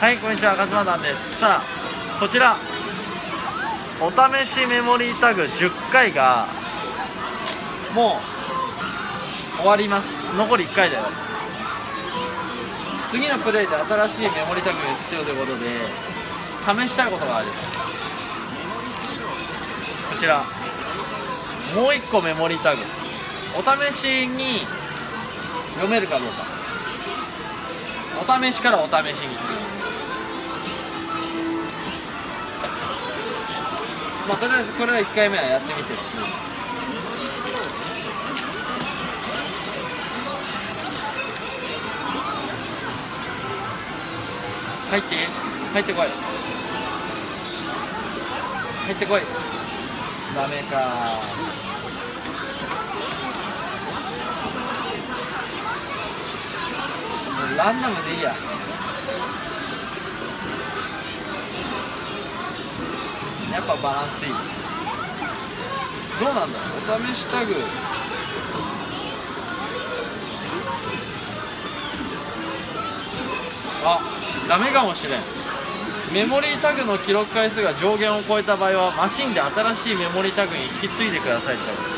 はい、こんにちは、勝間です。さあ、こちらお試しメモリータグ10回がもう終わります。残り1回だよ。次のプレイで新しいメモリータグが必要ということで試したいことがある。こちらもう1個メモリータグお試しに読めるかどうか、お試しからお試しに、まあ、とりあえずこれは1回目はやってみて普通に。入ってこい、入ってこい。ダメか。もうランダムでいいや。やっぱバランスいい。どうなんだろう、お試しタグ。あ、ダメかもしれん。メモリータグの記録回数が上限を超えた場合はマシンで新しいメモリータグに引き継いでくださいって書いて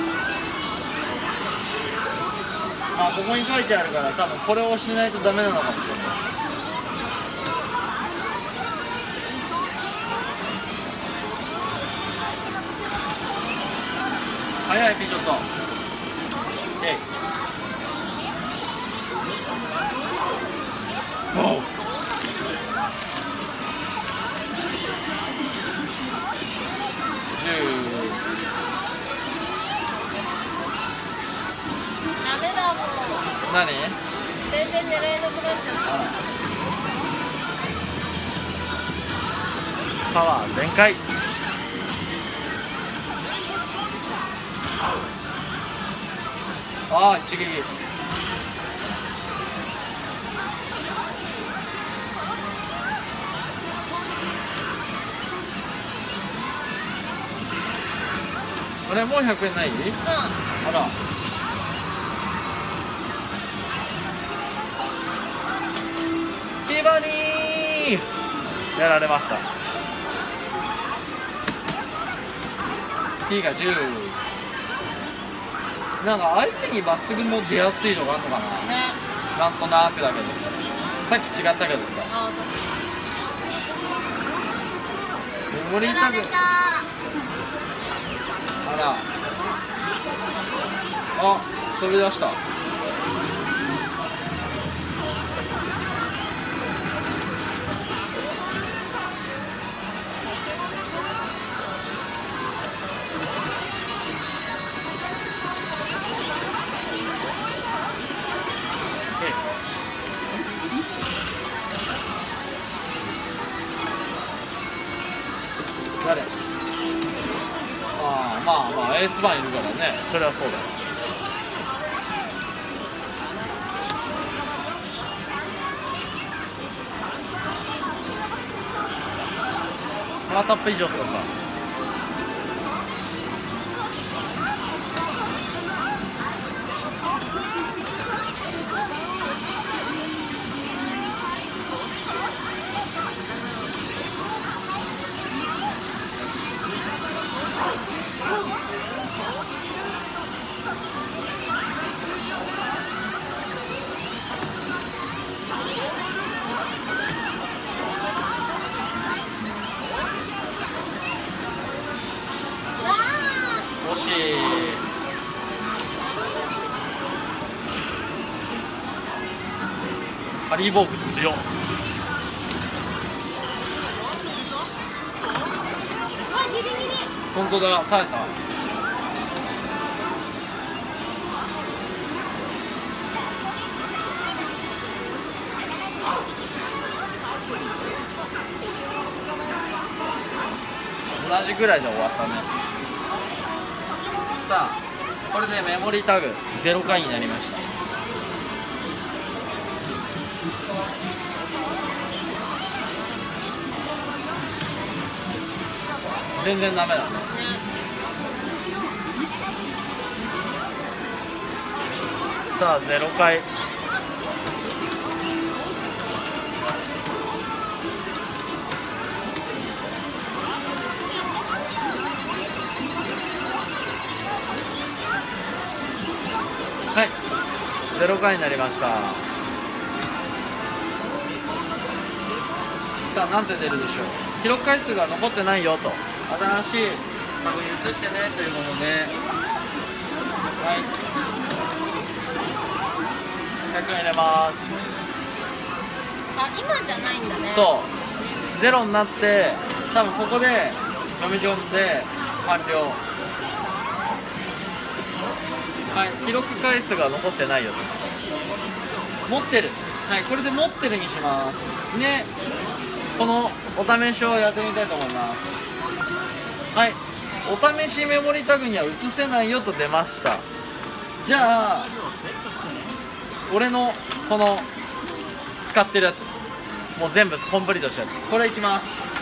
ある。ここに書いてあるから多分これをしないとダメなのかもしれない。早いピーちょっと。おう。 ダメだもん。 何？ 全然狙えなくなっちゃった。 パワー全開。ああ、一撃。あれ、もう100円ない？あら。ティバニーやられました。T が10。なんか相手に抜群の出やすいのがあるのかな、ね、なんとなくだけど。さっき違ったけどさ。メモリータグ。あら。あ、飛び出した。誰？まあエースバーンいるからね、それはそうだよ。パワータップ以上とか。ハリーボーグ強っ。本当だ、耐えた。同じぐらいで終わったね。さあ、これでメモリータグ0回になりました。全然ダメだね。さあ0回。 0回になりました。さあ何て出るでしょう。記録回数が残ってないよと、新しいタグに移してねというもので、はい、100円入れます。 あ、今じゃないんだね。 そう、ゼロになって多分ここで読み込んで完了。はい、記録回数が残ってないよと。持ってる、はい、これで持ってるにしますね。このお試しをやってみたいと思います。はい、お試しメモリタグには移せないよと出ました。じゃあ俺のこの使ってるやつ、もう全部コンプリートしたやつ、これいきます。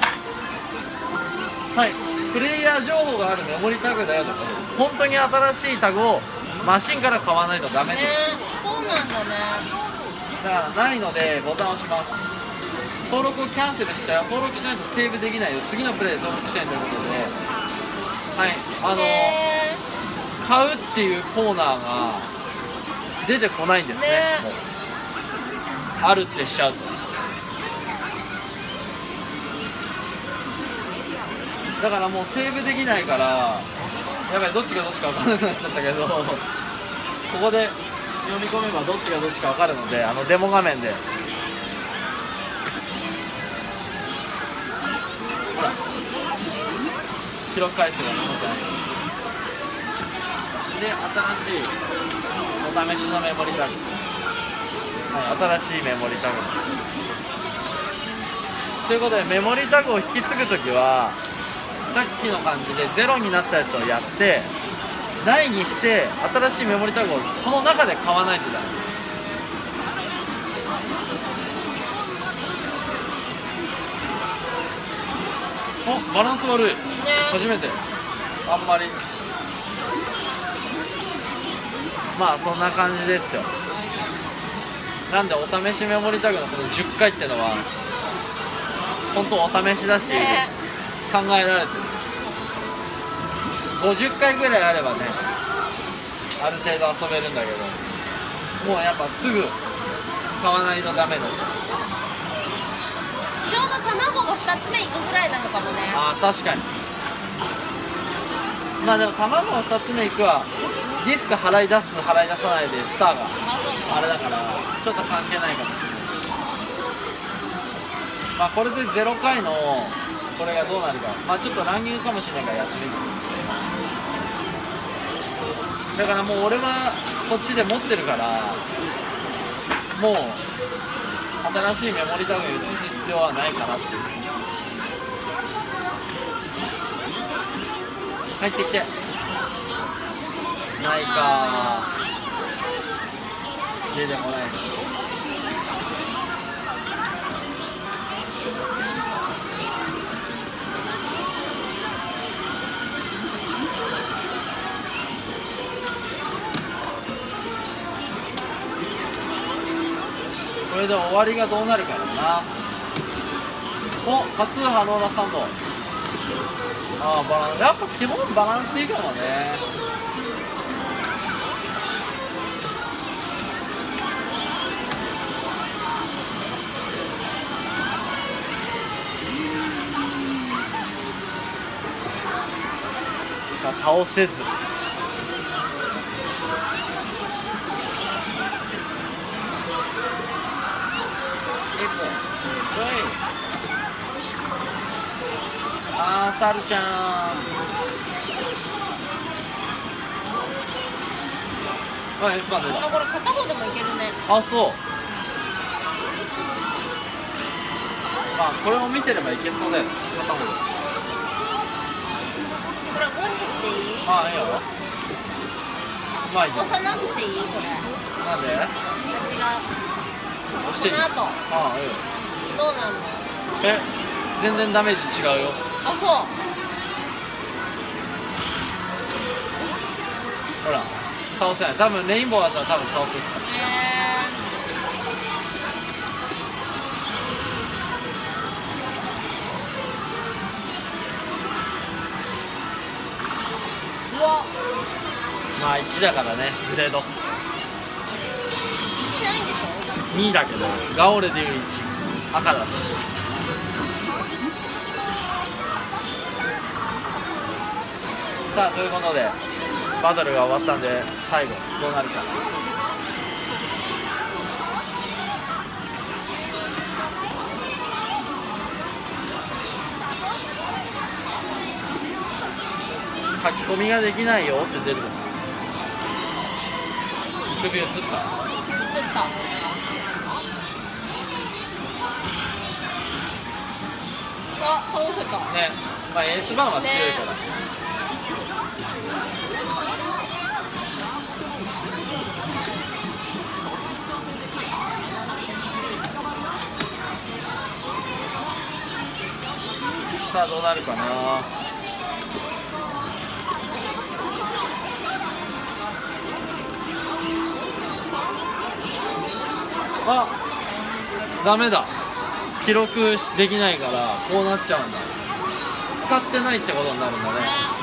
はい、プレイヤー情報があるメモリタグだよとか、本当に新しいタグをマシンから買わないとダメです。 そうなんだね。 だからないのでボタンを押します。登録をキャンセルしたよ、登録しないとセーブできないよ、次のプレイで登録したいということで、はい、買うっていうコーナーが出てこないんですね。もうあるってしちゃうと。だからもうセーブできないから、やばい、どっちがどっちか分からなくなっちゃったけど、ここで読み込めばどっちがどっちか分かるので、デモ画面でほら記録回数が残ってないで、新しいお試しのメモリタグ、はい、新しいメモリタグということで、メモリタグを引き継ぐときはさっきの感じで0になったやつをやってないにして、新しいメモリタグをこの中で買わないとダメ。お、バランス悪い、初めて。あんまり、まあそんな感じですよ。なんでお試しメモリタグのこの10回っていうのは本当お試しだし、考えられてる。50回ぐらいあればね、ある程度遊べるんだけど、もうやっぱすぐ買わないとダメだ。 ちょうど卵が2つ目いくぐらいなのかもね。 ああ、確かに。まあでも卵の2つ目いくはディスク払い出す払い出さないでスターがあれだから、ちょっと関係ないかもしれない。まあこれで0回のこれがどうなるか、まあちょっと乱入かもしれないからやってみる。だからもう俺はこっちで持ってるから、もう新しいメモリタグに移す必要はないかなっていう。入ってきてないか、出てこないし。これで終わりがどうなるかだな。お、初可能なサンド。ああ、バランス、やっぱ基本バランスいいかもね。さあ、倒せず。あー、サルちゃん。あ、エスパー出た。 あ、これ片方でもいけるね。 あ、そう。まあこれを見てればいけそうだよ。片方で。 これ5にしていい？ ああ、いいよ。まあいいよ。 押さなくていい？これなんで？ 違う。 押していい？ この後ああ、いいよ。 どうなんの？ え、全然ダメージ違うよ。 あ、そう。 ほら、倒せない。多分レインボーだったら多分倒せる。 うわ。 まあ1だからね、グレード。 2だけどガオレでいう1赤だし。さあということでバトルが終わったんで最後どうなるか。書き込みができないよって出るの。首映った。 映ったあ、倒せたね、まあエースバーンは強いから、 ねさあどうなるかな。あ、ダメだ、記録できないからこうなっちゃうんだ。使ってないってことになるんだね。もう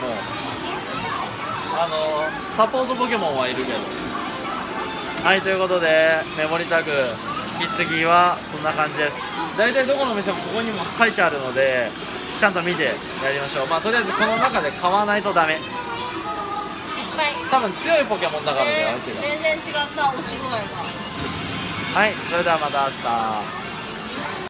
サポートポケモンはいるけど。はい、ということでメモリタグ引き継ぎはそんな感じです。大体どこの店もここにも書いてあるのでちゃんと見てやりましょう。まあとりあえずこの中で買わないとダメ。 いっぱい多分強いポケモンだからだよ、相手が。 全然違った押し具合が。 はい、それではまた明日。